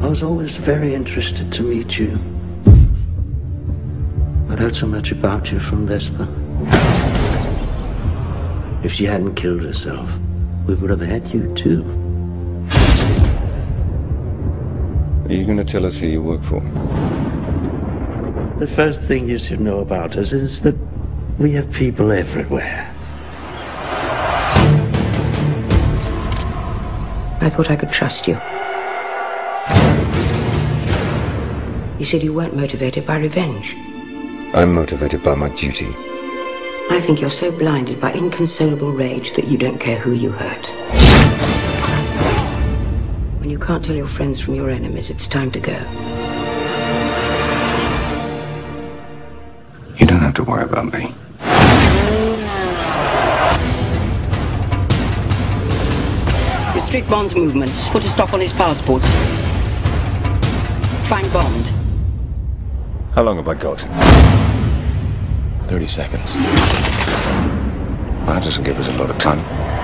I was always very interested to meet you. I'd heard so much about you from Vesper. If she hadn't killed herself, we would have had you too. Are you going to tell us who you work for? The first thing you should know about us is that we have people everywhere. I thought I could trust you. You said you weren't motivated by revenge. I'm motivated by my duty. I think you're so blinded by inconsolable rage that you don't care who you hurt. When you can't tell your friends from your enemies, it's time to go. You don't have to worry about me. Restrict Bond's movements. Put a stop on his passports. Find Bond. How long have I got? 30 seconds. That doesn't give us a lot of time.